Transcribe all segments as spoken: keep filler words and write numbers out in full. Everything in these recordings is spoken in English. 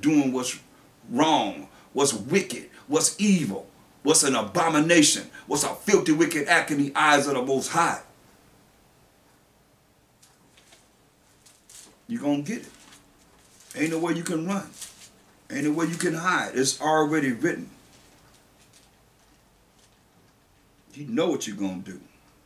doing what's wrong, what's wicked, what's evil, what's an abomination, what's a filthy, wicked act in the eyes of the Most High. You're going to get it. Ain't no way you can run. Ain't no way you can hide. It's already written. You know what you're going to do.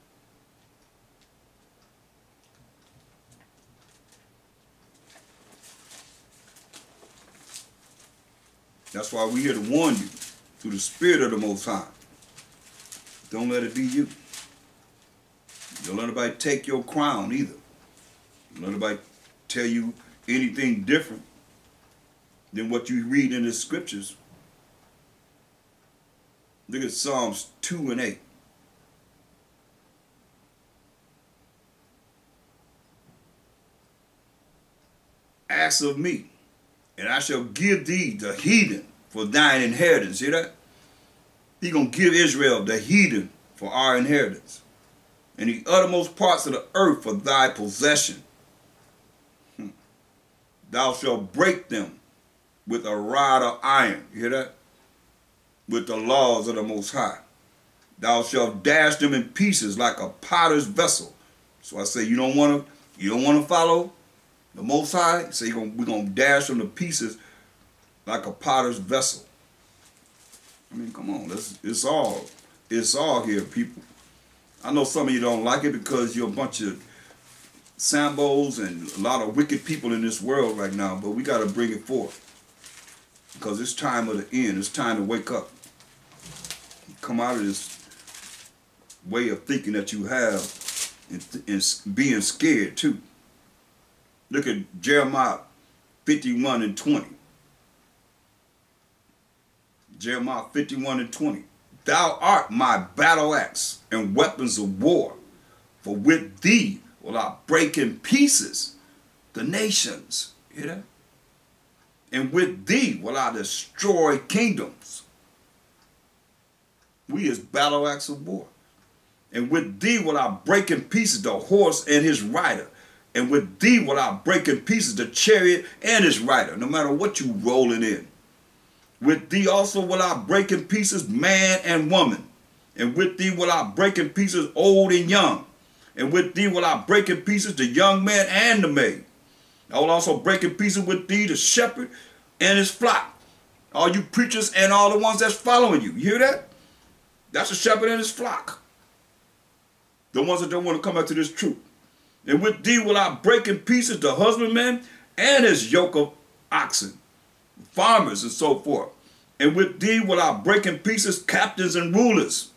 That's why we're here to warn you through the Spirit of the Most High. Don't let it be you. Don't let anybody take your crown either. Don't let anybody tell you anything different than what you read in the scriptures. Look at Psalms two and eight. Ask of me, and I shall give thee the heathen for thine inheritance. See that? He's going to give Israel the heathen for our inheritance, and the uttermost parts of the earth for thy possession. Hmm. Thou shalt break them with a rod of iron. You hear that? With the laws of the Most High. Thou shalt dash them in pieces like a potter's vessel. So I say, you don't want to, you don't want to follow the Most High? So you're gonna, we're going to dash them to pieces like a potter's vessel. I mean, come on. That's, it's all, it's all here, people. I know some of you don't like it because you're a bunch of Sambos and a lot of wicked people in this world right now, but we got to bring it forth. Because it's time of the end. It's time to wake up. Come out of this way of thinking that you have and, and being scared too. Look at Jeremiah fifty-one and twenty. Jeremiah fifty-one and twenty. Thou art my battle axe and weapons of war, for with thee will I break in pieces the nations. Hear that? And with thee will I destroy kingdoms. We is battle axe of war. And with thee will I break in pieces the horse and his rider. And with thee will I break in pieces the chariot and his rider, no matter what you rolling in. With thee also will I break in pieces man and woman. And with thee will I break in pieces old and young. And with thee will I break in pieces the young man and the maid. I will also break in pieces with thee the shepherd and his flock. All you preachers and all the ones that's following you. You hear that? That's the shepherd and his flock. The ones that don't want to come back to this truth. And with thee will I break in pieces the husbandman and his yoke of oxen, farmers and so forth. And with thee will I break in pieces captains and rulers.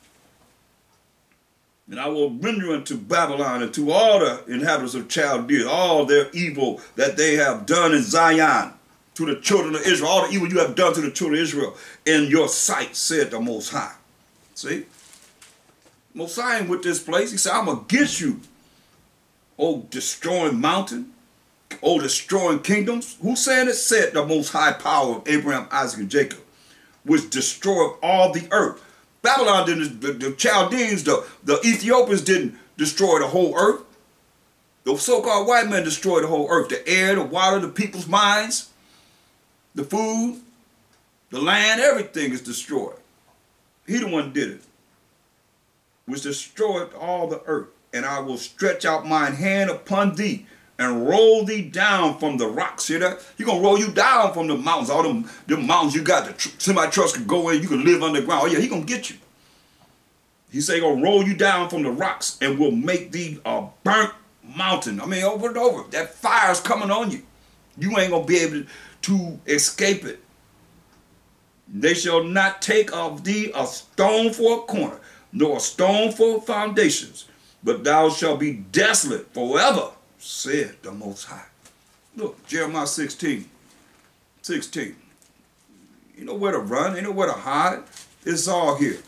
And I will render unto Babylon and to all the inhabitants of Chaldea all their evil that they have done in Zion to the children of Israel. All the evil you have done to the children of Israel in your sight, said the Most High. See? Most High ain't with this place. He said, I'm going to get you, oh destroying mountain, oh destroying kingdoms. Who said it? Said the Most High power of Abraham, Isaac, and Jacob, which destroyed all the earth. Babylon didn't, the, the Chaldeans, the, the Ethiopians didn't destroy the whole earth. The so-called white men destroyed the whole earth. The air, the water, the people's minds, the food, the land, everything is destroyed. He the one did it. Which destroyed all the earth. And I will stretch out mine hand upon thee and roll thee down from the rocks. Hear that? He's going to roll you down from the mountains. All them, them mountains you got, the tr semi-trucks can go in, you can live underground. Oh yeah, he going to get you. He say he's going to roll you down from the rocks and will make thee a burnt mountain. I mean, over and over. That fire's coming on you. You ain't going to be able to, to escape it. They shall not take of thee a stone for a corner, nor a stone for foundations, but thou shalt be desolate forever, said the Most High. Look, Jeremiah sixteen, sixteen. You know where to run, you know where to hide. It's all here.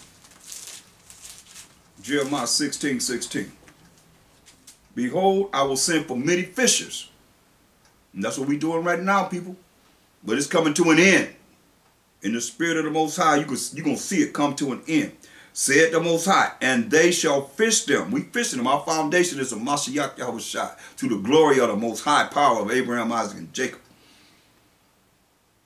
Jeremiah sixteen, sixteen. Behold, I will send for many fishers. And that's what we're doing right now, people. But it's coming to an end. In the spirit of the Most High, you can, you're going to see it come to an end. Said the Most High, and they shall fish them. We fishing them. Our foundation is a Mashiach Yahushua, to the glory of the Most High power of Abraham, Isaac, and Jacob.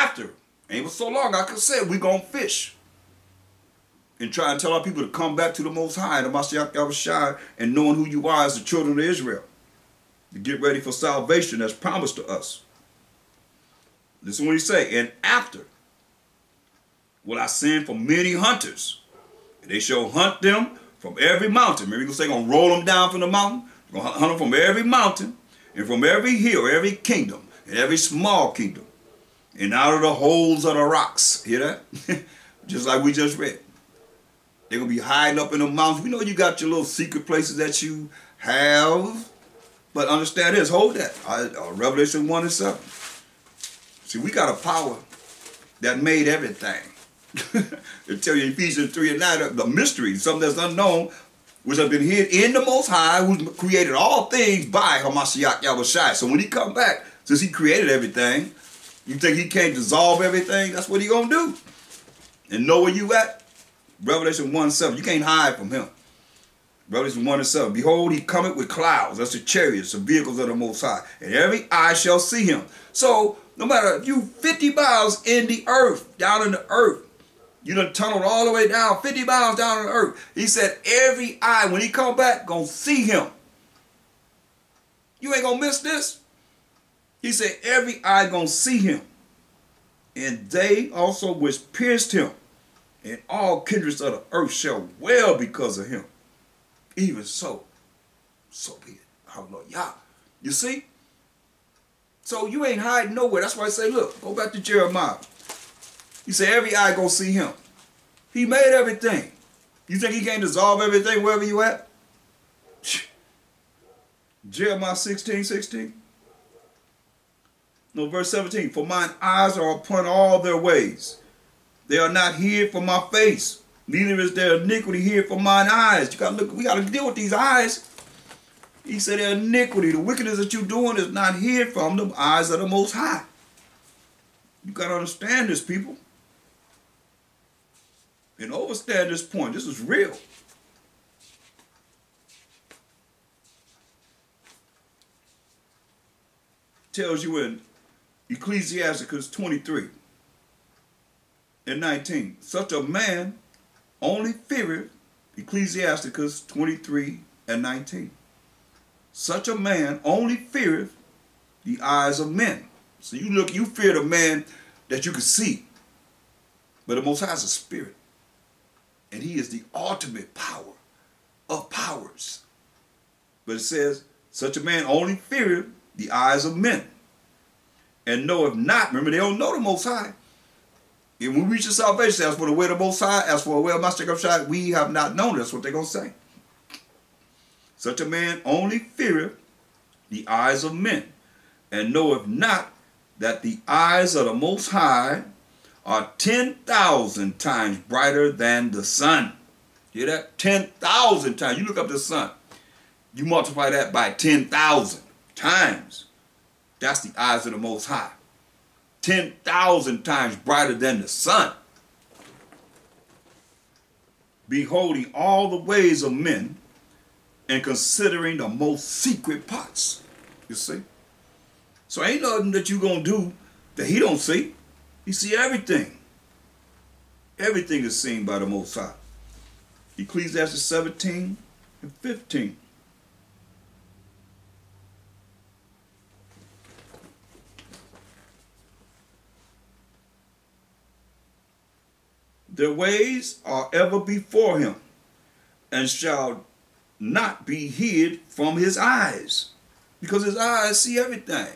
after, ain't but so long, like I said, we going to fish. And try and tell our people to come back to the Most High, the Mashiach Yahushua, and knowing who you are as the children of Israel. To get ready for salvation that's promised to us. Listen what he say. And after will I send for many hunters, and they shall hunt them from every mountain. Remember, he's going to say, going to roll them down from the mountain. Going to hunt them from every mountain, and from every hill, every kingdom, and every small kingdom, and out of the holes of the rocks. Hear that? Just like we just read. They're going to be hiding up in the mountains. We know you got your little secret places that you have. But understand this. Hold that. Uh, Revelation one and seven. See, we got a power that made everything. They tell you Ephesians three and nine, the mystery, something that's unknown, which has been hid in the Most High, who created all things by Hamashiach Yahushua. So when he come back, since he created everything, you think he can't dissolve everything? That's what he going to do. And know where you at? Revelation one and seven. You can't hide from him. Revelation one and seven. Behold, he cometh with clouds. That's the chariots, the vehicles of the Most High. And every eye shall see him. So, no matter if you fifty miles in the earth, down in the earth, you done tunneled all the way down, fifty miles down in the earth. He said, every eye, when he come back, gonna see him. You ain't gonna miss this. He said, every eye gonna see him. And they also which pierced him. And all kindreds of the earth shall wail because of him. Even so, so be it. Hallelujah. You see? So you ain't hiding nowhere. That's why I say, look, go back to Jeremiah. He said, every eye gonna see him. He made everything. You think he can't dissolve everything wherever you at? Jeremiah sixteen, sixteen. No, verse seventeen. For mine eyes are upon all their ways. They are not hid from my face, neither is their iniquity hid from mine eyes. You gotta look, we gotta deal with these eyes. He said their iniquity, the wickedness that you're doing is not hid from the eyes of the Most High. You gotta understand this, people. And overstand this point. This is real. Tells you in Ecclesiasticus twenty-three. And nineteen, such a man only feareth, Ecclesiasticus twenty-three and nineteen. Such a man only feareth the eyes of men. So you look, you fear the man that you can see. But the Most High is a spirit. And he is the ultimate power of powers. But it says, such a man only feareth the eyes of men. And knoweth not, remember they don't know the Most High. And when we reach the salvation, as for the way of the Most High, as for the way of Master Yahushua, we have not known. That's what they're going to say. Such a man only feareth the eyes of men, and knoweth not that the eyes of the Most High are ten thousand times brighter than the sun. Hear that? ten thousand times. You look up the sun. You multiply that by ten thousand times. That's the eyes of the Most High. ten thousand times brighter than the sun. Beholding all the ways of men and considering the most secret parts. You see? So ain't nothing that you gonna do that he don't see. He see everything. Everything is seen by the Most High. Ecclesiastes seventeen and fifteen. Their ways are ever before him, and shall not be hid from his eyes, because his eyes see everything.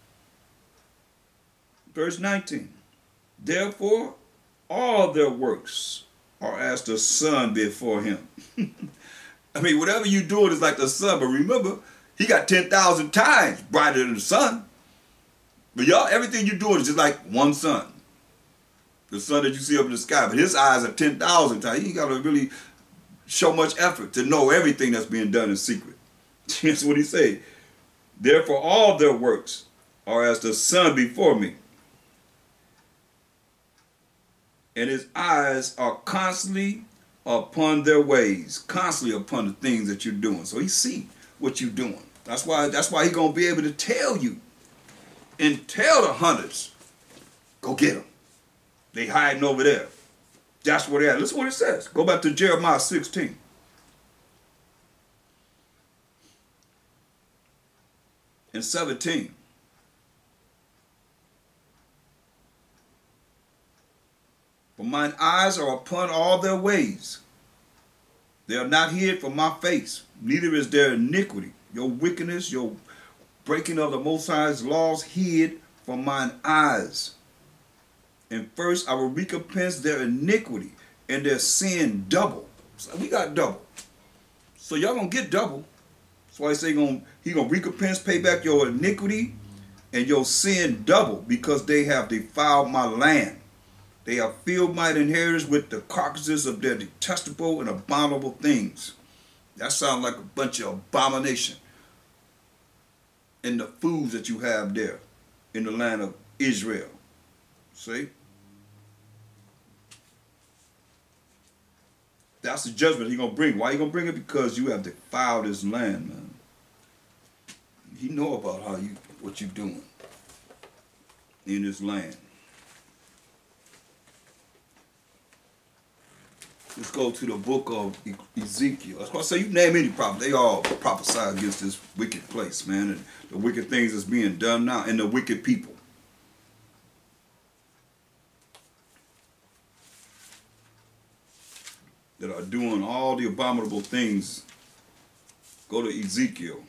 Verse nineteen. Therefore, all their works are as the sun before him. I mean, whatever you do, it is like the sun. But remember, he got ten thousand times brighter than the sun. But y'all, everything you do is just like one sun. The sun that you see up in the sky. But his eyes are ten thousand times. He got to really show much effort to know everything that's being done in secret. That's what he said. Therefore, all their works are as the sun before me. And his eyes are constantly upon their ways, constantly upon the things that you're doing. So he see what you're doing. That's why, that's why he's going to be able to tell you and tell the hunters, go get them. They hiding over there. That's where they're at. Listen what it says. Go back to Jeremiah sixteen. And seventeen. For mine eyes are upon all their ways. They are not hid from my face, neither is their iniquity, your wickedness, your breaking of the Most High's laws hid from mine eyes. And first I will recompense their iniquity and their sin double. So we got double. So y'all gonna get double. That's why I say gonna, he gonna recompense, pay back your iniquity and your sin double, because they have defiled my land. They have filled my inheritance with the carcasses of their detestable and abominable things. That sounds like a bunch of abomination in the foods that you have there in the land of Israel. See? That's the judgment he's going to bring. Why he going to bring it? Because you have defiled his land, man. He know about how you, what you're doing in his land. Let's go to the book of Ezekiel. That's why I say you name any prophet, they all prophesy against this wicked place, man, and the wicked things that's being done now, and the wicked people. That are doing all the abominable things. Go to Ezekiel.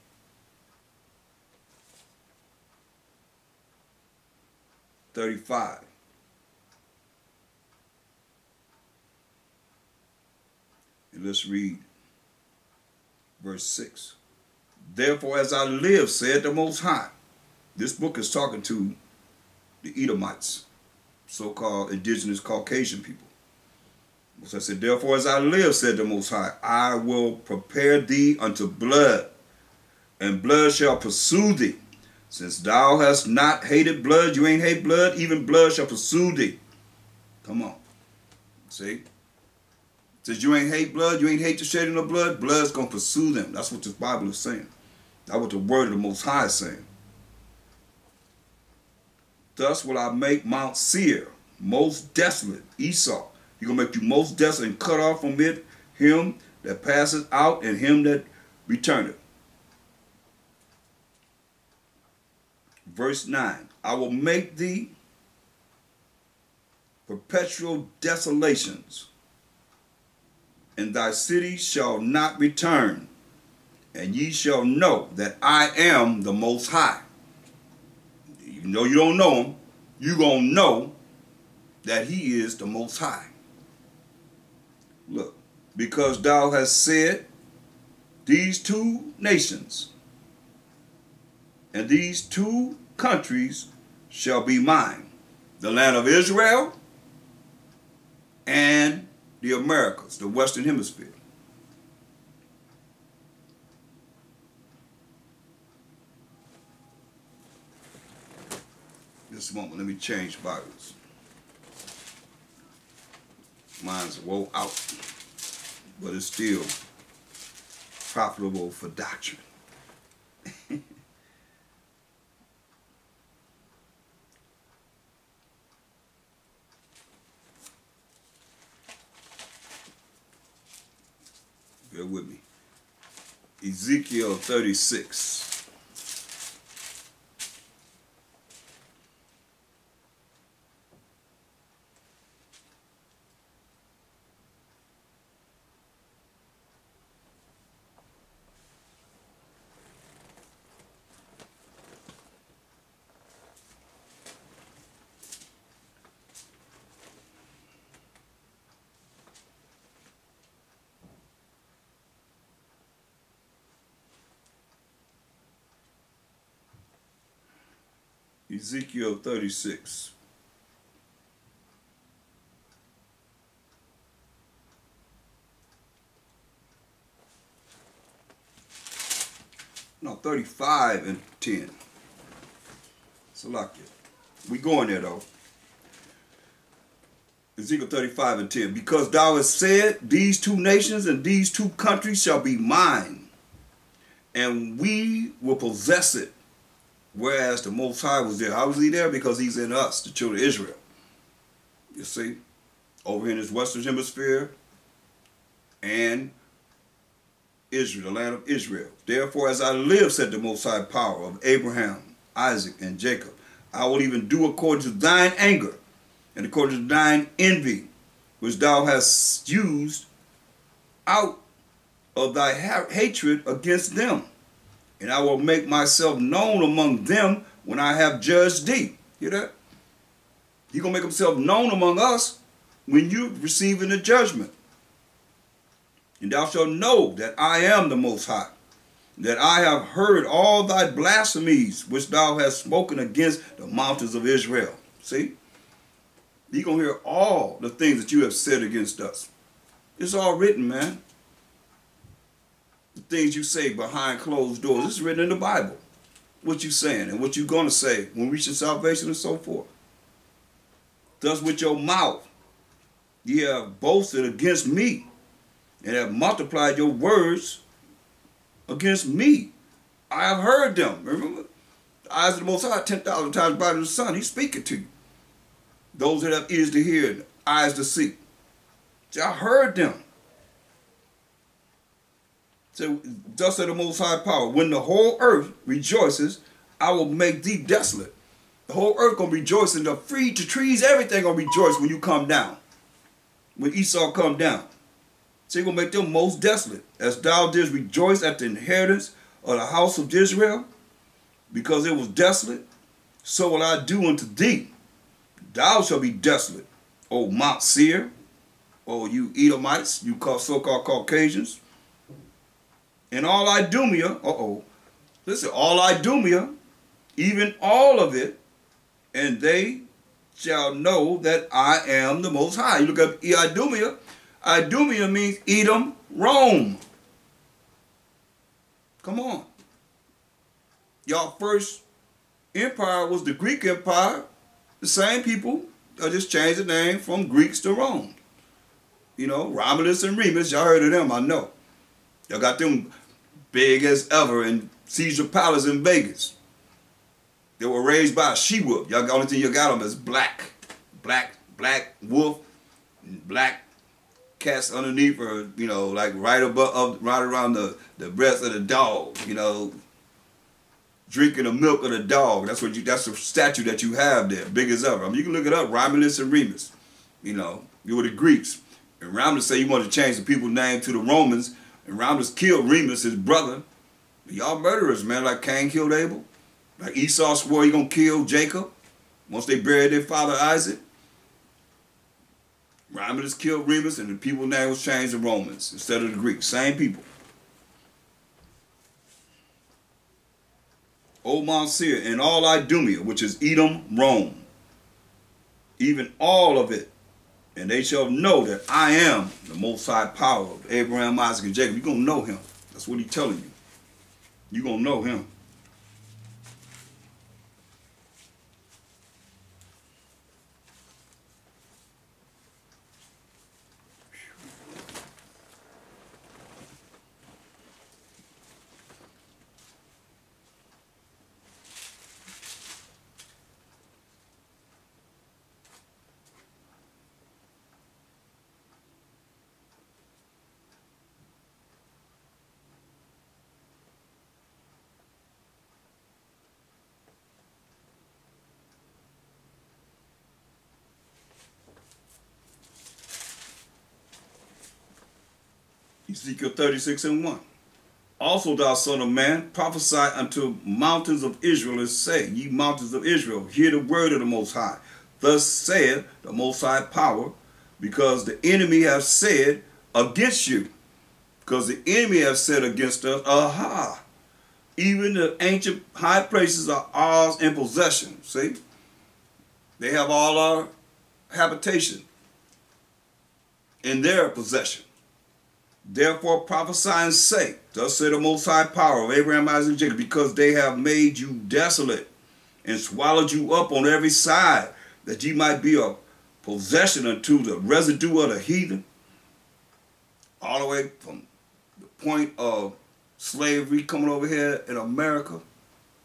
thirty-five. And let's read verse six. Therefore, as I live, said the Most High. This book is talking to the Edomites, so-called indigenous Caucasian people. So I said, therefore, as I live, said the Most High, I will prepare thee unto blood, and blood shall pursue thee. Since thou hast not hated blood, you ain't hate blood, even blood shall pursue thee. Come on. See? Since you ain't hate blood, you ain't hate the shedding of blood, blood's going to pursue them. That's what this Bible is saying. That's what the word of the Most High is saying. Thus will I make Mount Seir most desolate, Esau. He's going to make you most desolate and cut off from it him that passeth out and him that returneth. Verse nine. I will make thee perpetual desolations, and thy city shall not return, and ye shall know that I am the Most High. You know you don't know him, you gonna know that he is the Most High. Look, because thou hast said, these two nations and these two countries shall be mine, the land of Israel and the Americas, the Western Hemisphere. Just a moment, let me change Bibles. Mine's woe out, but it's still profitable for doctrine. Bear with me. Ezekiel thirty-six. Ezekiel thirty-six. No, thirty-five and ten. Salakia. We going there though. Ezekiel thirty-five and ten. Because thou hast said, these two nations and these two countries shall be mine, and we will possess it. Whereas the Most High was there. How was he there? Because he's in us, the children of Israel. You see? Over in this Western Hemisphere and Israel, the land of Israel. Therefore, as I live, said the Most High Power of Abraham, Isaac, and Jacob, I will even do according to thine anger and according to thine envy, which thou hast used out of thy ha hatred against them. And I will make myself known among them when I have judged thee. Hear that? He's going to make himself known among us when you receiving the judgment. And thou shalt know that I am the Most High, that I have heard all thy blasphemies which thou hast spoken against the mountains of Israel. See? You're going to hear all the things that you have said against us. It's all written, man. The things you say behind closed doors. It's written in the Bible. What you saying and what you going to say when reaching salvation and so forth. Thus with your mouth ye have boasted against me, and have multiplied your words against me. I have heard them. Remember? The eyes of the Most High, ten thousand times brighter than the sun. He's speaking to you. Those that have ears to hear and eyes to see. See, I heard them. So, thus said the Most High Power, when the whole earth rejoices, I will make thee desolate. The whole earth gonna rejoice, and the free to trees, everything gonna rejoice when you come down. When Esau come down. So you're gonna make them most desolate. As thou didst rejoice at the inheritance of the house of Israel, because it was desolate, so will I do unto thee. Thou shalt be desolate, O Mount Seir, O you Edomites, you so-called Caucasians. And all Idumea, uh-oh, listen, all Idumea, even all of it, and they shall know that I am the Most High. You look up Idumea. Idumea means Edom, Rome. Come on. Y'all first empire was the Greek Empire. The same people. I just changed the name from Greeks to Rome. You know, Romulus and Remus. Y'all heard of them, I know. Y'all got them big as ever in Caesar Palace in Vegas. They were raised by a she-wolf. Y'all, the only thing you got them is black. Black, black wolf, and black cats underneath her, you know, like right above, up, right around the, the breast of the dog, you know, drinking the milk of the dog. That's what you, that's the statue that you have there, big as ever. I mean, you can look it up, Romulus and Remus. You know, you were the Greeks. And Romulus said he wanted to change the people's name to the Romans, and Romulus killed Remus, his brother. Y'all murderers, man, like Cain killed Abel. Like Esau swore he gonna kill Jacob once they buried their father Isaac. Romulus killed Remus, and the people's name was changed to Romans instead of the Greeks. Same people. O Mount Seir, and all Idumea, which is Edom, Rome, even all of it, and they shall know that I am the Most High Power of Abraham, Isaac, and Jacob. You're going to know him. That's what he's telling you. You're going to know him. Ezekiel thirty-six and one. Also, thou son of man, prophesy unto mountains of Israel, and say, ye mountains of Israel, hear the word of the Most High. Thus saith the Most High Power, because the enemy have said against you. Because the enemy have said against us, aha, even the ancient high places are ours in possession. See? They have all our habitation in their possession. Therefore prophesy and say, thus said the Most High Power of Abraham, Isaac, and Jacob, because they have made you desolate and swallowed you up on every side, that ye might be a possession unto the residue of the heathen, all the way from the point of slavery coming over here in America,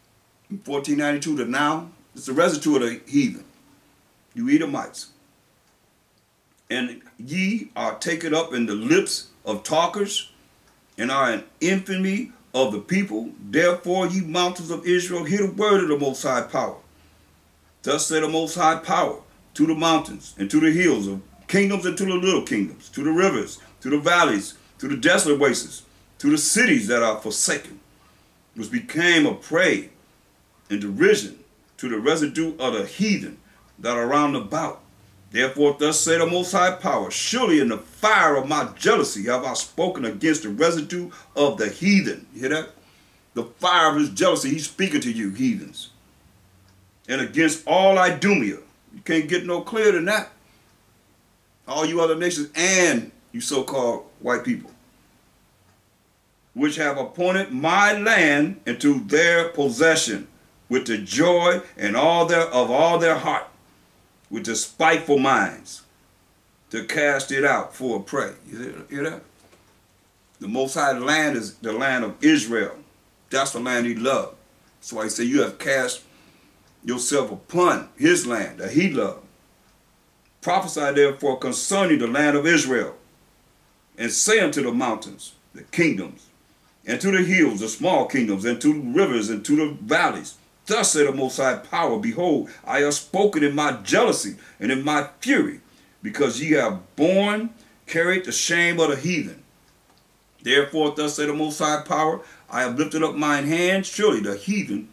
From fourteen ninety-two to now, it's the residue of the heathen. You Edomites. And ye are taken up in the lips of talkers, and are an infamy of the people. Therefore, ye mountains of Israel, hear the word of the Most High Power. Thus said the Most High Power to the mountains and to the hills of kingdoms and to the little kingdoms, to the rivers, to the valleys, to the desolate wastes, to the cities that are forsaken, which became a prey and derision to the residue of the heathen that are round about. Therefore, thus say the Most High Power, surely in the fire of my jealousy have I spoken against the residue of the heathen. You hear that? The fire of his jealousy, he's speaking to you, heathens. And against all Idumea. You can't get no clearer than that. All you other nations and you so-called white people, which have appointed my land into their possession with the joy and all their of all their heart, with the spiteful minds, to cast it out for a prey. You hear, hear that? The Most High land is the land of Israel. That's the land he loved. That's why he said you have cast yourself upon his land that he loved. Prophesy therefore concerning the land of Israel, and say unto the mountains, the kingdoms, and to the hills, the small kingdoms, and to the rivers, and to the valleys, thus said the Most High Power, behold, I have spoken in my jealousy and in my fury, because ye have borne, carried the shame of the heathen. Therefore, thus said the Most High Power, I have lifted up mine hand, surely the heathen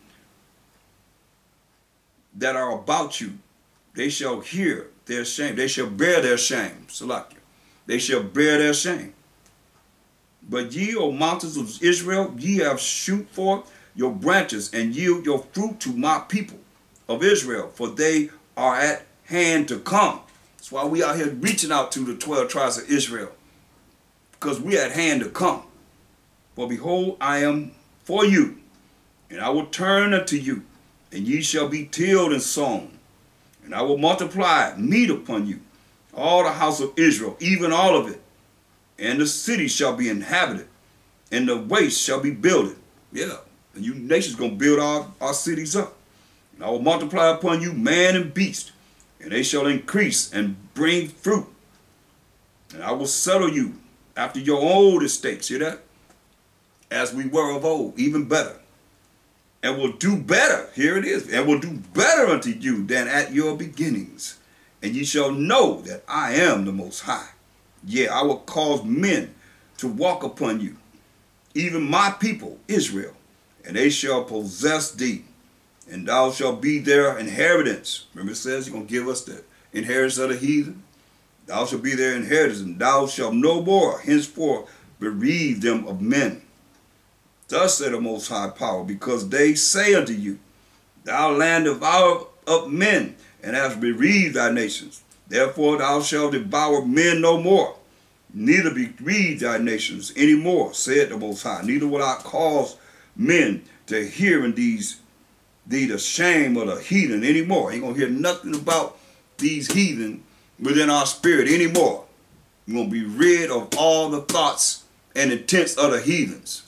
that are about you, they shall hear their shame. They shall bear their shame. Salakia. They shall bear their shame. But ye, O mountains of Israel, ye have shoot forth your branches and yield your fruit to my people of Israel, for they are at hand to come. That's why we out here reaching out to the twelve tribes of Israel, because we at hand to come. For behold, I am for you, and I will turn unto you, and ye shall be tilled and sown, and I will multiply meat upon you, all the house of Israel, even all of it, and the city shall be inhabited, and the waste shall be builded. Yeah, and you nations gonna build our, our cities up. And I will multiply upon you man and beast, and they shall increase and bring fruit. And I will settle you after your old estates, hear that? As we were of old, even better. And will do better, here it is, and will do better unto you than at your beginnings. And ye shall know that I am the Most High. Yeah, I will cause men to walk upon you, even my people, Israel, and they shall possess thee, and thou shalt be their inheritance. Remember it says he's going to give us the inheritance of the heathen. Thou shalt be their inheritance, and thou shalt no more henceforth bereave them of men. Thus said the Most High Power, because they say unto you, thou land devour of men, and hast bereaved thy nations. Therefore thou shalt devour men no more, neither bereave thy nations any more, said the Most High. Neither will I cause men to hear in these thee the shame of the heathen anymore. Ain't gonna hear nothing about these heathen within our spirit anymore. We're gonna be rid of all the thoughts and intents of the heathens.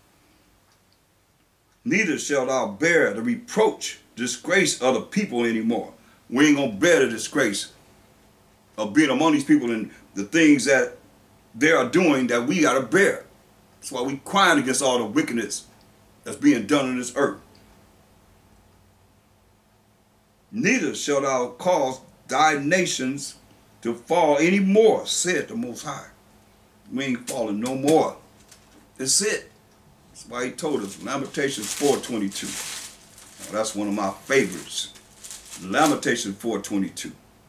Neither shall thou bear the reproach, disgrace of the people anymore. We ain't gonna bear the disgrace of being among these people and the things that they are doing that we gotta bear. That's why we crying against all the wickedness that's being done on this earth. Neither shall thou cause thy nations to fall any more, said the Most High. We ain't falling no more. That's it. That's why he told us, Lamentations four twenty-two. Now, that's one of my favorites. Lamentations four twenty-two.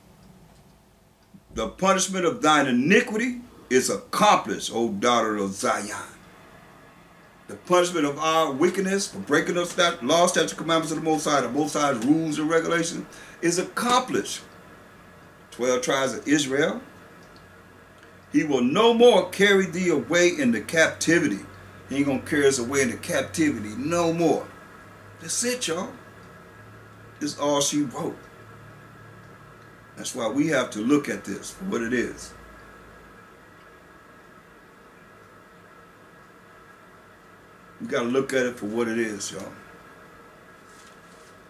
The punishment of thine iniquity is accomplished, O daughter of Zion. The punishment of our wickedness for breaking up that law, statutes, commandments of the Most High, the Most High's rules and regulations, is accomplished. Twelve tribes of Israel. He will no more carry thee away into captivity. He ain't gonna carry us away into captivity no more. That's it, y'all. It's all she wrote. That's why we have to look at this for what it is. We got to look at it for what it is, y'all.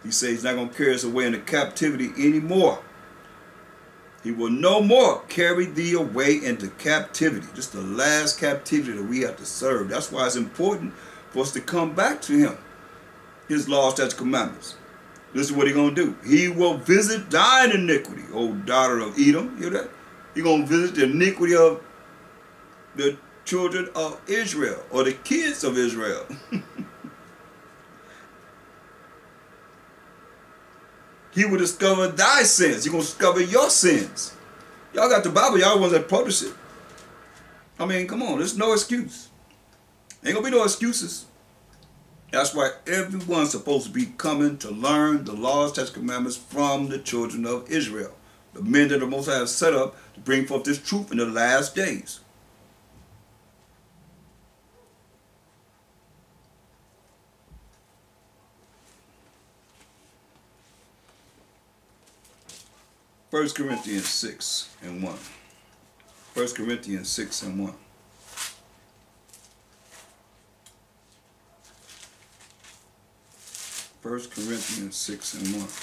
He says he's not going to carry us away into captivity anymore. He will no more carry thee away into captivity. Just the last captivity that we have to serve. That's why it's important for us to come back to him. His laws, statutes, commandments. This is what he's going to do. He will visit thine iniquity, O daughter of Edom. Hear that? He's going to visit the iniquity of the children of Israel, or the kids of Israel. He will discover thy sins. He's going to discover your sins. Y'all got the Bible. Y'all the ones that publish it. I mean, come on. There's no excuse. Ain't going to be no excuses. That's why everyone's supposed to be coming to learn the laws, statutes, commandments from the children of Israel. The men that the Most High has set up to bring forth this truth in the last days. First Corinthians six and one. First Corinthians six and one. First Corinthians six and one.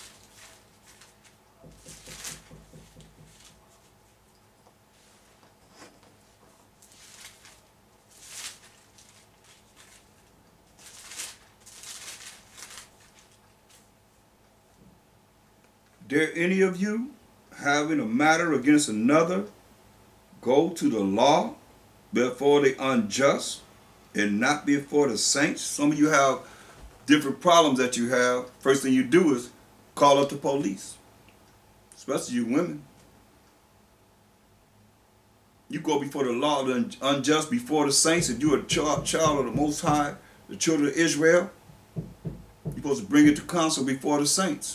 Dare any of you, having a matter against another, go to the law before the unjust and not before the saints? Some of you have different problems that you have. First thing you do is call up the police, especially you women. You go before the law of the unjust, before the saints. If you're a child, child of the Most High, the children of Israel, you're supposed to bring it to counsel before the saints.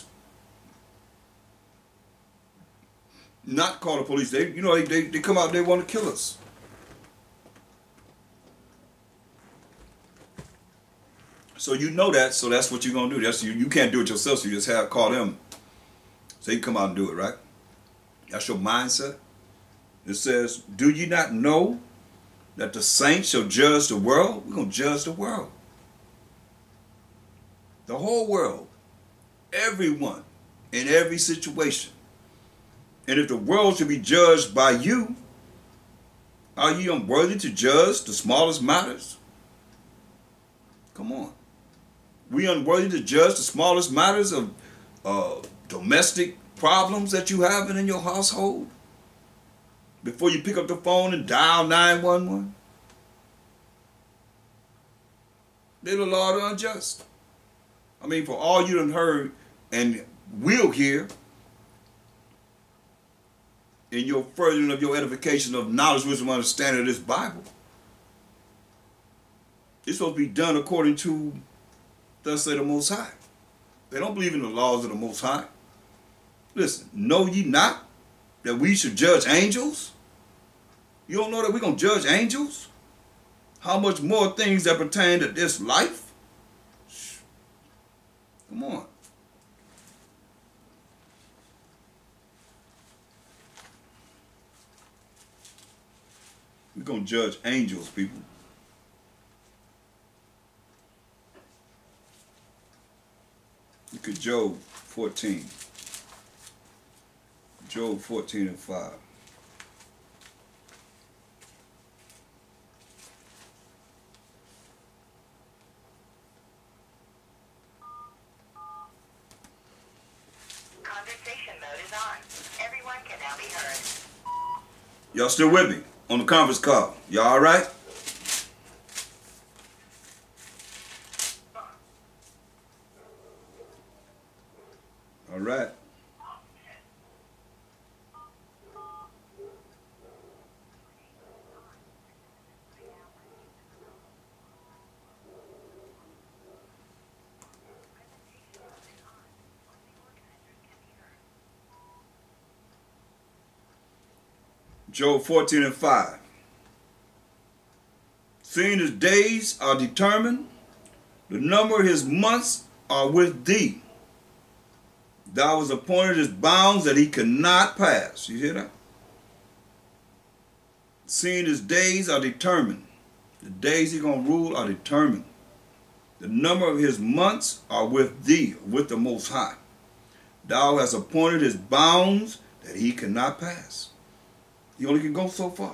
Not call the police. They, you know, they, they, they come out, they want to kill us. So you know that, so that's what you're going to do. That's you, you can't do it yourself, so you just have call them. So you come out and do it, right? That's your mindset. It says, do you not know that the saints shall judge the world? We're going to judge the world. The whole world. Everyone. In every situation. And if the world should be judged by you, are you unworthy to judge the smallest matters? Come on. We unworthy to judge the smallest matters of uh, domestic problems that you have in your household? Before you pick up the phone and dial nine one one? They're the law of the unjust. I mean, for all you done heard and will hear, in your furthering of your edification of knowledge, wisdom, understanding of this Bible, it's supposed to be done according to thus say the Most High. They don't believe in the laws of the Most High. Listen, know ye not that we should judge angels? You don't know that we're going to judge angels? How much more things that pertain to this life? Come on. We're going to judge angels, people. Look at Job fourteen. Job fourteen and five. Conversation mode is on. Everyone can now be heard. Y'all still with me on the conference call? Y'all all right? All right. Job fourteen and five. Seeing his days are determined, the number of his months are with thee. Thou was appointed his bounds that he cannot pass. You hear that? Seeing his days are determined. The days he's going to rule are determined. The number of his months are with thee, with the Most High. Thou hast appointed his bounds that he cannot pass. He only can go so far.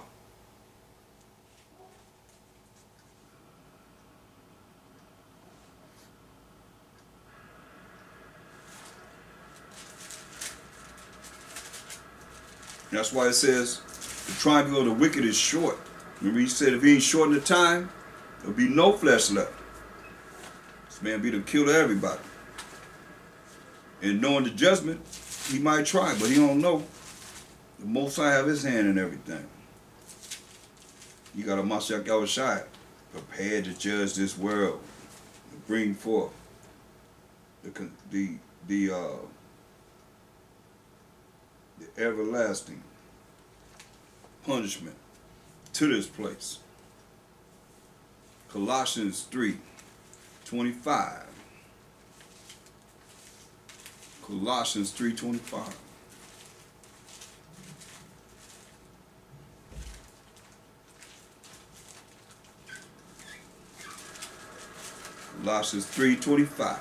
That's why it says the triumph of the wicked is short. Remember he said if he ain't shorten the time, there'll be no flesh left. This man be to kill everybody. And knowing the judgment, he might try, but he don't know. The Most High have his hand in everything. You got a Mashiach Yahushua prepared to judge this world, to bring forth the the the uh, the everlasting punishment to this place. Colossians three twenty-five. Colossians three twenty-five. Colossians three twenty-five.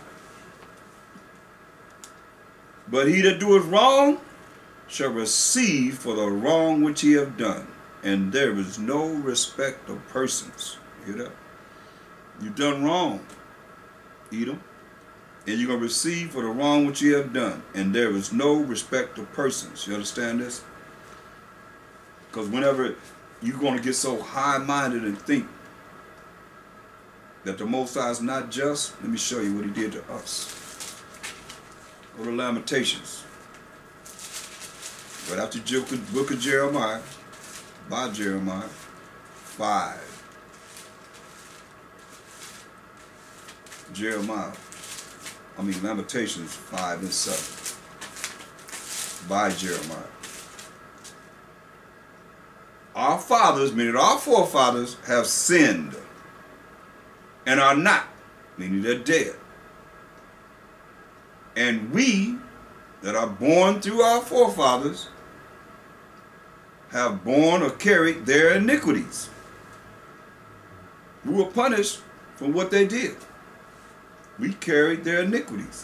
But he that doeth wrong shall receive for the wrong which he have done, and there is no respect of persons. You hear that? You've done wrong, Edom, and you're going to receive for the wrong which you have done, and there is no respect of persons. You understand this? Because whenever you're going to get so high-minded and think that the Most High is not just, let me show you what he did to us. Go to Lamentations. Right after the book of Jeremiah, by Jeremiah, five. Jeremiah, I mean Lamentations five and seven. By Jeremiah. Our fathers, meaning our forefathers, have sinned and are not, meaning they're dead. And we that are born through our forefathers have borne or carried their iniquities. We were punished for what they did. We carried their iniquities.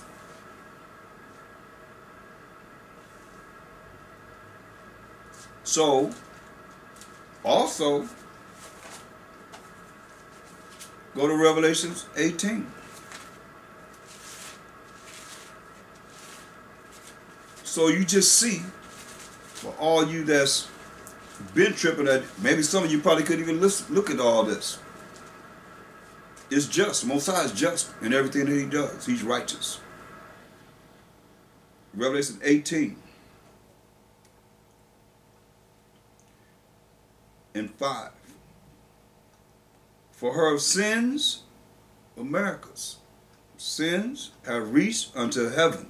So, also, go to Revelations eighteen. So you just see, for all you that's been tripping at, maybe some of you probably couldn't even listen, look at all this. It's just. Most High is just in everything that he does. He's righteous. Revelation eighteen and five. For her sins, America's sins have reached unto heaven.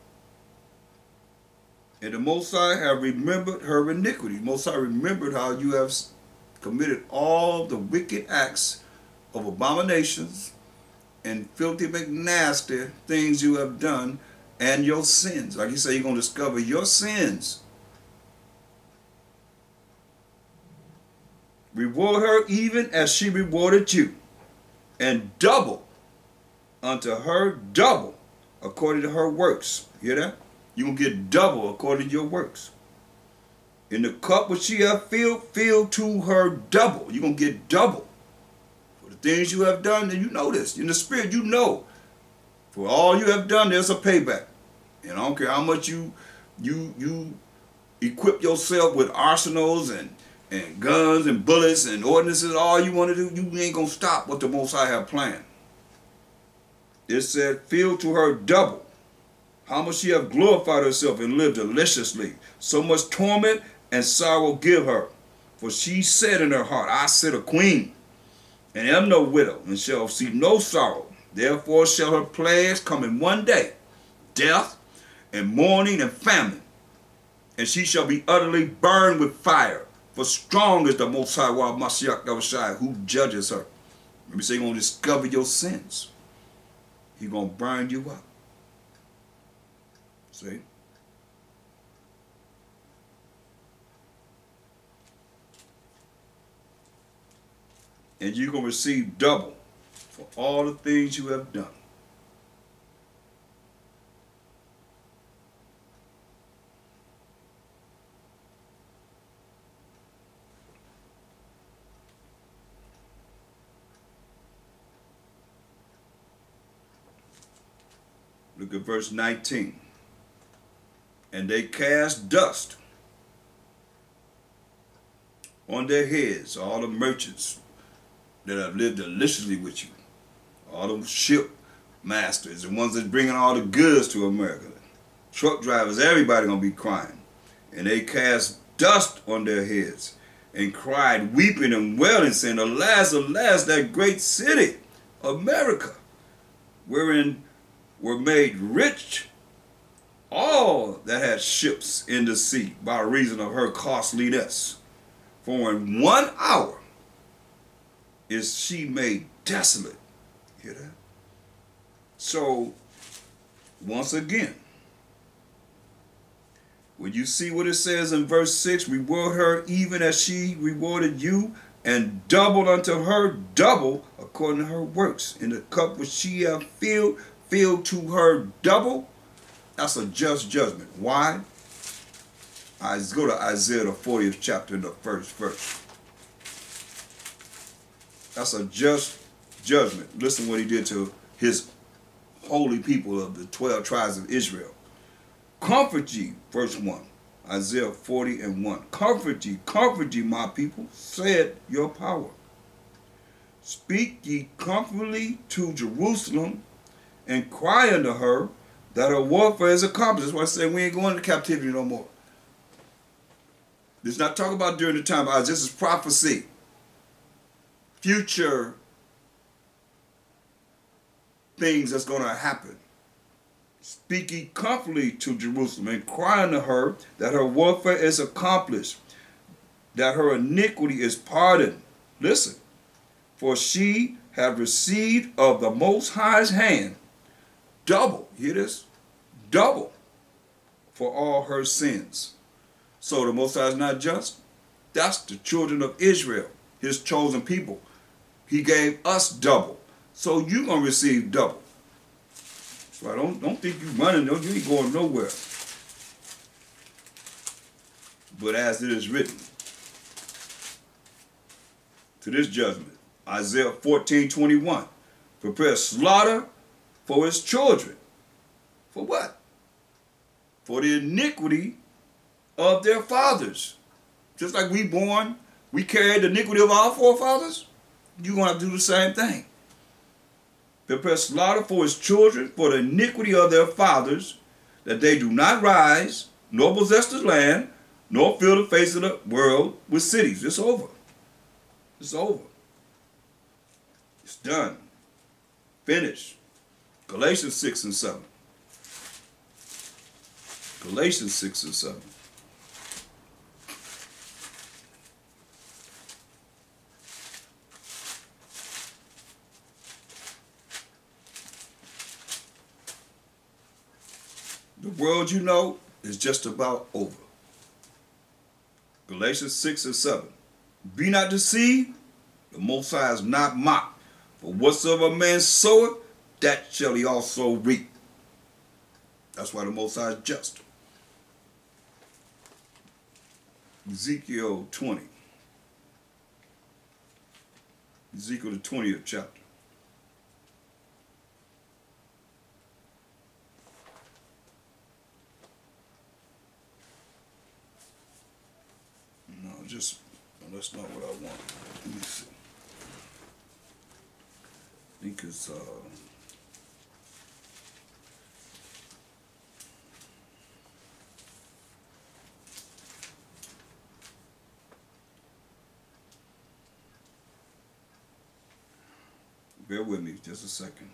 And the Most High have remembered her iniquity. Most High remembered how you have committed all the wicked acts of abominations and filthy, McNasty things you have done, and your sins. Like you say, you're going to discover your sins. Reward her even as she rewarded you, and double unto her double according to her works. You hear that? You're going to get double according to your works. In the cup which she hath filled, fill to her double. You're going to get double. For the things you have done, and you know this. In the spirit, you know. For all you have done, there's a payback. And I don't care how much you you you equip yourself with arsenals and, and guns and bullets and ordinances, all you want to do, you ain't going to stop what the Most High have planned. It said, fill to her double. How much she have glorified herself and lived deliciously. So much torment and sorrow give her. For she said in her heart, I sit a queen, and am no widow, and shall see no sorrow. Therefore shall her plagues come in one day, death, and mourning, and famine. And she shall be utterly burned with fire. For strong is the Most High Mashiach Yahushua, who judges her. Let me say, he's going to discover your sins. He's going to burn you up. See? And you're going to receive double for all the things you have done. Look at verse nineteen. And they cast dust on their heads, all the merchants that have lived deliciously with you, all the ship masters, the ones that bringing all the goods to America, truck drivers, everybody gonna be crying. And they cast dust on their heads and cried, weeping and wailing, saying, alas, alas, that great city, America, wherein were made rich all that had ships in the sea by reason of her costliness. For in one hour is she made desolate. Hear that? So, once again, when you see what it says in verse six, reward her even as she rewarded you, and double unto her double according to her works. In the cup which she hath filled, filled to her double. That's a just judgment. Why? I go to Isaiah the fortieth chapter in the first verse. That's a just judgment. Listen what he did to his holy people of the twelve tribes of Israel. Comfort ye, verse one. Isaiah forty and one. Comfort ye, comfort ye, my people, said your power. Speak ye comfortably to Jerusalem, and cry unto her that her warfare is accomplished. That's why I say we ain't going into captivity no more. This is not talking about during the time of Isaiah. This is prophecy. Future things that's going to happen. Speak ye comfortably to Jerusalem, and cry unto her that her warfare is accomplished, that her iniquity is pardoned. Listen, for she have received of the Most High's hand double, hear this? Double for all her sins. So the Most High is not just. That's the children of Israel, his chosen people. He gave us double. So you're going to receive double. So I don't, don't think you're running, no, you ain't going nowhere. But as it is written, to this judgment, Isaiah fourteen twenty-one, prepare slaughter for his children. For what? For the iniquity of their fathers. Just like we born, we carried the iniquity of our forefathers, you're going to have to do the same thing. Prepare slaughter for his children, for the iniquity of their fathers, that they do not rise, nor possess the land, nor fill the face of the world with cities. It's over. It's over. It's done. Finished. Galatians six and seven. Galatians six and seven. The world you know is just about over. Galatians six and seven. Be not deceived, the Most High is not mocked. For whatsoever a man soweth, that shall he also reap. That's why the Most High is just. Ezekiel twenty. Ezekiel the twentieth chapter. No, just, no, that's not what I want. Let me see. I think it's, uh, bear with me just a second.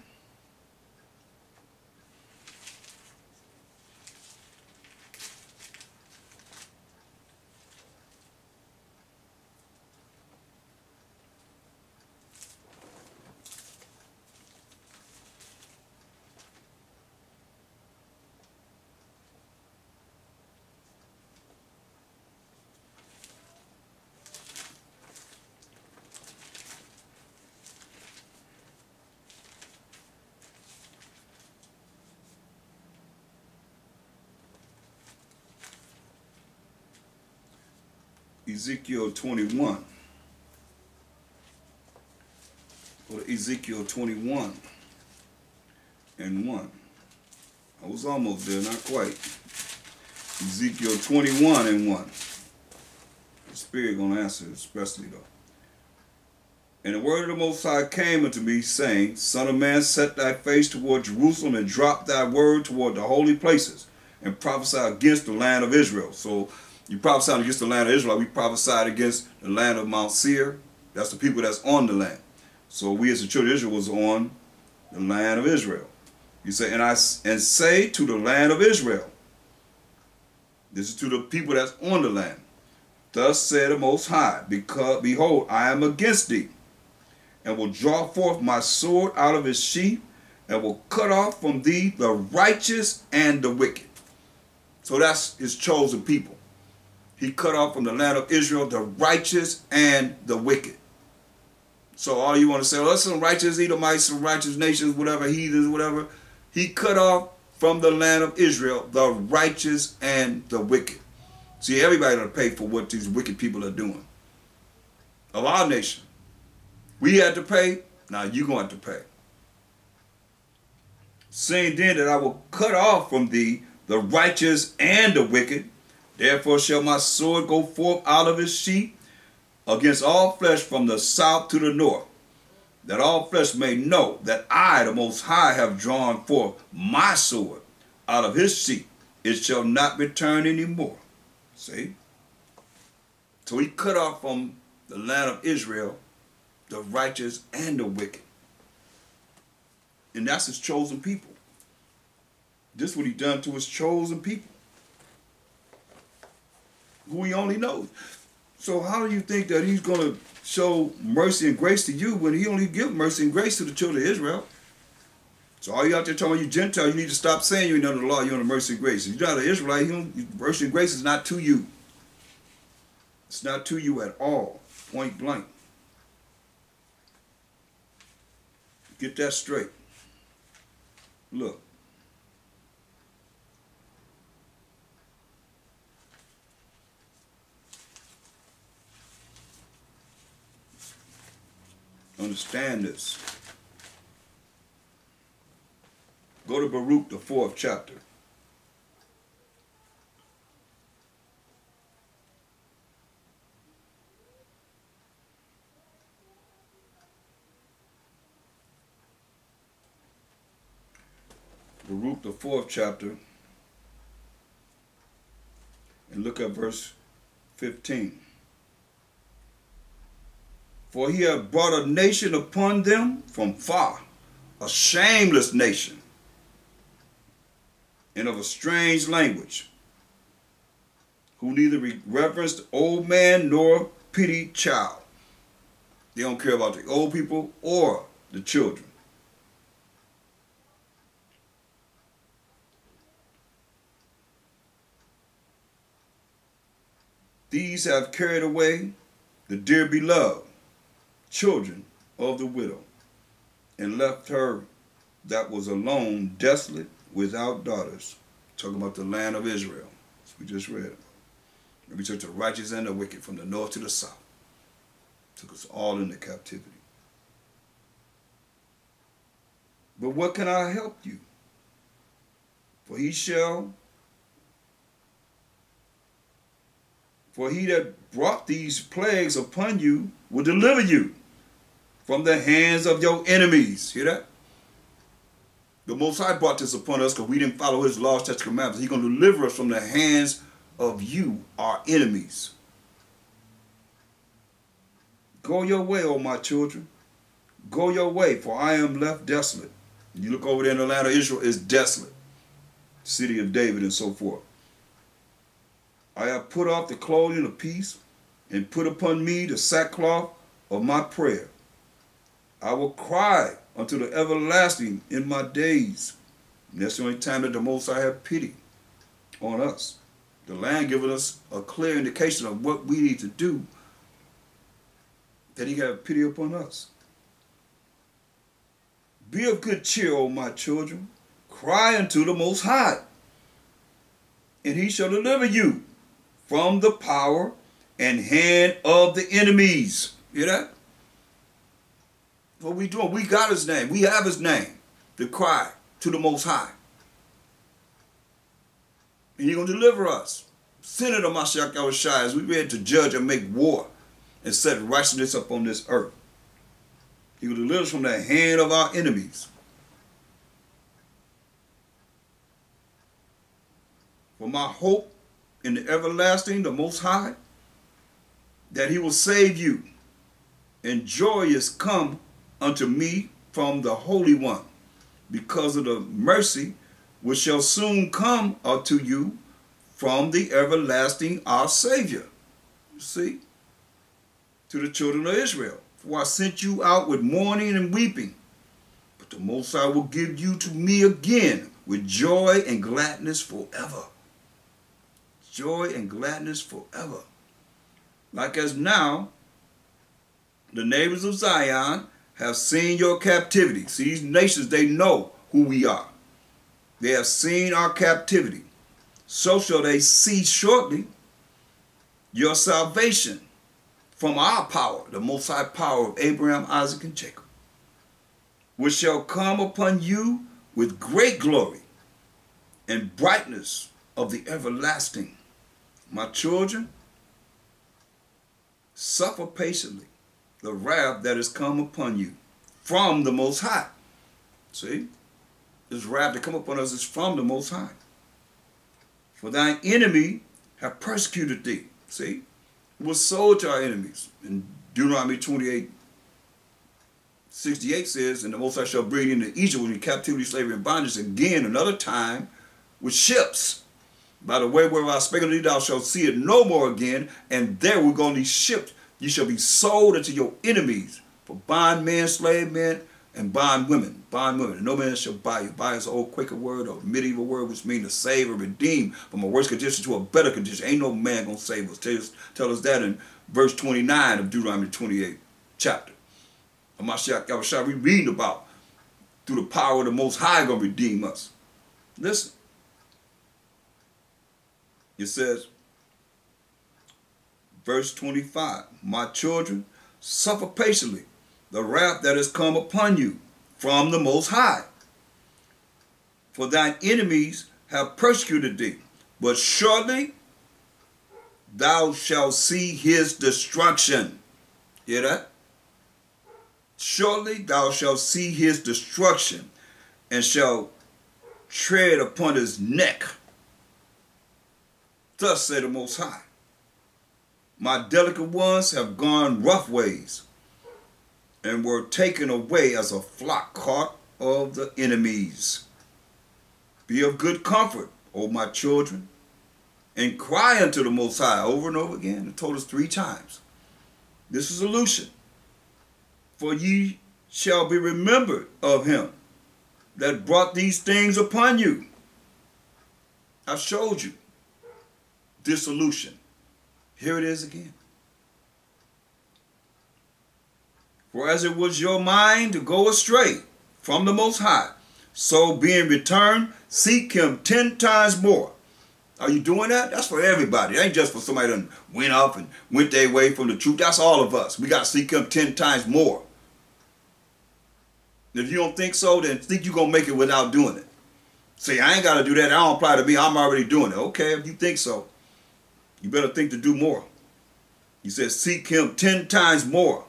Ezekiel twenty-one. Go to Ezekiel twenty-one and one. I was almost there, not quite. Ezekiel twenty-one and one. The Spirit gonna answer especially though. And the word of the Most High came unto me, saying, Son of man, set thy face toward Jerusalem, and drop thy word toward the holy places, and prophesy against the land of Israel. So you prophesied against the land of Israel. We prophesied against the land of Mount Seir. That's the people that's on the land. So we as the children of Israel was on the land of Israel. You say, and I and say to the land of Israel. This is to the people that's on the land. Thus said the Most High, because behold, I am against thee, and will draw forth my sword out of his sheath, and will cut off from thee the righteous and the wicked. So that's his chosen people. He cut off from the land of Israel the righteous and the wicked. So all you want to say, well, some righteous Edomites, some righteous nations, whatever, heathens, whatever. He cut off from the land of Israel the righteous and the wicked. See, everybody got to pay for what these wicked people are doing. Of our nation. We had to pay, now you're going to pay. Saying then that I will cut off from thee the righteous and the wicked, therefore shall my sword go forth out of his sheath against all flesh from the south to the north, that all flesh may know that I, the Most High, have drawn forth my sword out of his sheath. It shall not return any more. See? So he cut off from the land of Israel the righteous and the wicked. And that's his chosen people. This is what he done to his chosen people, who he only knows. So how do you think that he's going to show mercy and grace to you when he only give mercy and grace to the children of Israel? So all you out there telling you Gentile, you need to stop saying you're under the law, you're under mercy and grace. If you're not an Israelite, you mercy and grace is not to you. It's not to you at all, point blank. Get that straight. Look. Understand this. Go to Baruch, the fourth chapter. Baruch, the fourth chapter, and look at verse fifteen. For he hath brought a nation upon them from far, a shameless nation, and of a strange language, who neither reverenced old man nor pitied child. They don't care about the old people or the children. These have carried away the dear beloved children of the widow, and left her that was alone, desolate, without daughters. Talking about the land of Israel, as we just read. And we took the righteous and the wicked from the north to the south. Took us all into captivity. But what can I help you? For he shall, for he that brought these plagues upon you will deliver you from the hands of your enemies. Hear that? The Most High brought this upon us because we didn't follow his laws, statutes, commandments. He's going to deliver us from the hands of you, our enemies. Go your way, O my children. Go your way, for I am left desolate. You look over there in the land of Israel, it's desolate. City of David and so forth. I have put off the clothing of peace and put upon me the sackcloth of my prayer. I will cry unto the everlasting in my days. And that's the only time that the Most High have pity on us. The land giving us a clear indication of what we need to do, that he have pity upon us. Be of good cheer, O my children. Cry unto the Most High, and he shall deliver you from the power and hand of the enemies. Hear that? What we doing? We got his name. We have his name to cry to the Most High. And he's going to deliver us. Send it on Mashiach Yahushua as we ready to judge and make war and set righteousness up on this earth. He will deliver us from the hand of our enemies. For my hope in the everlasting, the Most High, that he will save you, and joy is come unto me from the Holy One, because of the mercy which shall soon come unto you from the everlasting our Savior. You see? To the children of Israel. For I sent you out with mourning and weeping, but the Most High will give you to me again with joy and gladness forever. Joy and gladness forever. Like as now, the neighbors of Zion have seen your captivity. See, these nations, they know who we are. They have seen our captivity. So shall they see shortly your salvation from our power, the Most High power of Abraham, Isaac, and Jacob, which shall come upon you with great glory and brightness of the everlasting. My children, suffer patiently the wrath that is come upon you from the Most High. See? This wrath that come upon us is from the Most High. For thine enemy have persecuted thee. See? It was sold to our enemies. In Deuteronomy twenty-eight, sixty-eight says, and the Most High shall bring into Egypt with captivity, slavery, and bondage again another time with ships. By the way where I spake unto thee, thou shalt see it no more again, and there will go on these ships. You shall be sold unto your enemies for bondmen, slave men, and bond women. Bond women. And no man shall buy you. Buy is an old Quaker word or medieval word which means to save or redeem from a worse condition to a better condition. Ain't no man gonna save us. Tell us, tell us that in verse twenty-nine of Deuteronomy twenty-eight chapter. Of Mashiach Yahushua, we read about through the power of the Most High gonna redeem us. Listen. It says, verse twenty-five, my children, suffer patiently the wrath that has come upon you from the Most High. For thine enemies have persecuted thee, but shortly thou shalt see his destruction. Hear that? Shortly thou shalt see his destruction, and shalt tread upon his neck. Thus said the Most High, my delicate ones have gone rough ways, and were taken away as a flock caught of the enemies. Be of good comfort, O my children, and cry unto the Most High over and over again. It told us three times. This is a solution. For ye shall be remembered of him that brought these things upon you. I've showed you dissolution. Here it is again. For as it was your mind to go astray from the Most High, so being returned, seek him ten times more. Are you doing that? That's for everybody. It ain't just for somebody that went off and went their way from the truth. That's all of us. We got to seek him ten times more. If you don't think so, then think you're going to make it without doing it. Say, I ain't got to do that. That don't apply to me. I'm already doing it. Okay, if you think so, you better think to do more. He says, seek him ten times more.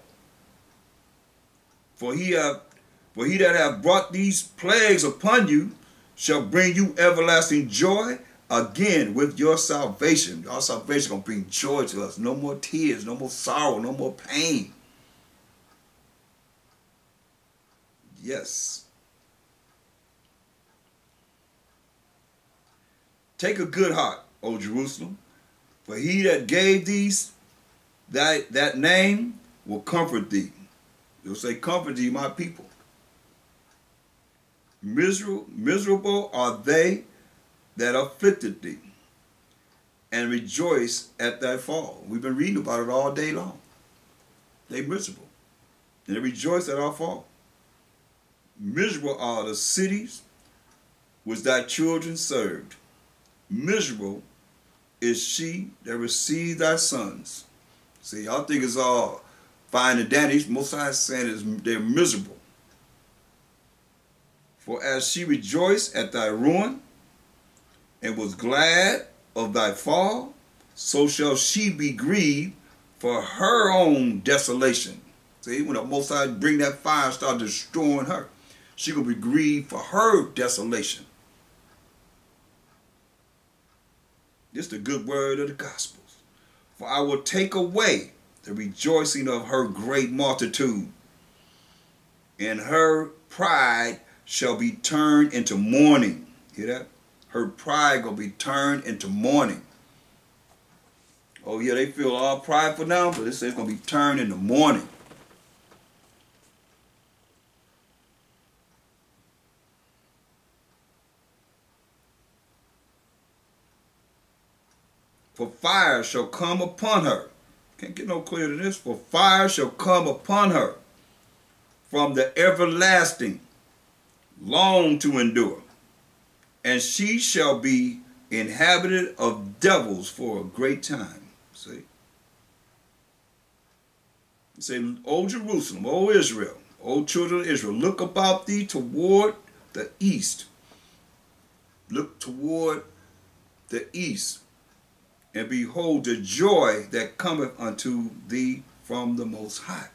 For he, have, for he that hath brought these plagues upon you shall bring you everlasting joy again with your salvation. Our salvation going to bring joy to us. No more tears, no more sorrow, no more pain. Yes. Take a good heart, O Jerusalem, for he that gave these that, that name will comfort thee. He'll say, comfort thee, my people. Miserable, miserable are they that afflicted thee, and rejoice at thy fall. We've been reading about it all day long. They miserable, and they rejoice at our fall. Miserable are the cities which thy children served. Miserable is she that received thy sons. See, y'all think it's all fine and dandy. Most High is saying is they're miserable. For as she rejoiced at thy ruin, and was glad of thy fall, so shall she be grieved for her own desolation. See, when the Most High bring that fire and start destroying her, she gonna be grieved for her desolation. This is the good word of the Gospels. For I will take away the rejoicing of her great multitude, and her pride shall be turned into mourning. Hear that? Her pride gonna be turned into mourning. Oh yeah, they feel all prideful now, but it says it's gonna be turned into mourning. For fire shall come upon her. Can't get no clearer than this. For fire shall come upon her from the everlasting, long to endure. And she shall be inhabited of devils for a great time. See? It say, O Jerusalem, O Israel, O children of Israel, look about thee toward the east. Look toward the east. And behold the joy that cometh unto thee from the Most High.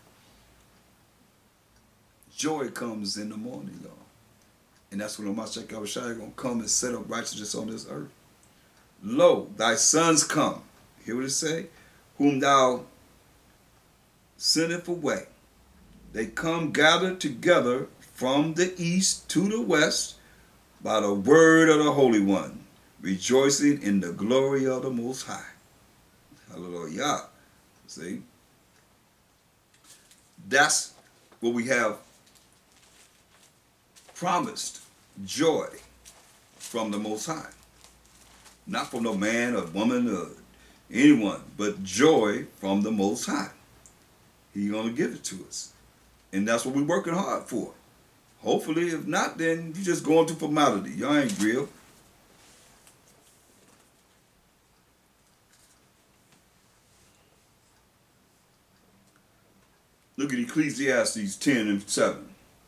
Joy comes in the morning, Lord. And that's when the Mashiach Yahushua is going to come and set up righteousness on this earth. Lo, thy sons come. Hear what it say? Whom thou sendest away. They come gathered together from the east to the west by the word of the Holy One, rejoicing in the glory of the Most High. Hallelujah. See? That's what we have promised. Joy from the Most High. Not from no man or woman or anyone, but joy from the Most High. He's going to give it to us. And that's what we're working hard for. Hopefully, if not, then you're just going through formality. Y'all ain't real. Look at Ecclesiastes ten and seven.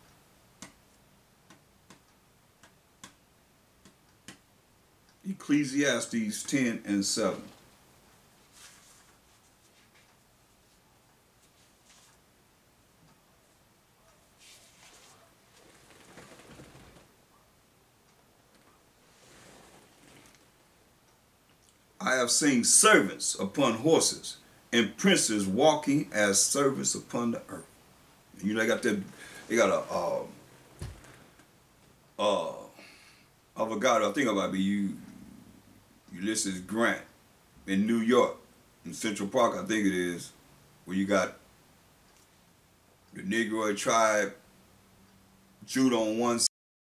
Ecclesiastes ten and seven. I have seen servants upon horses and princes walking as servants upon the earth. And you know, they got that, they got a, uh, uh, I forgot, I think about it, you, Ulysses Grant in New York, in Central Park, I think it is, where you got the Negroid tribe, Judah on one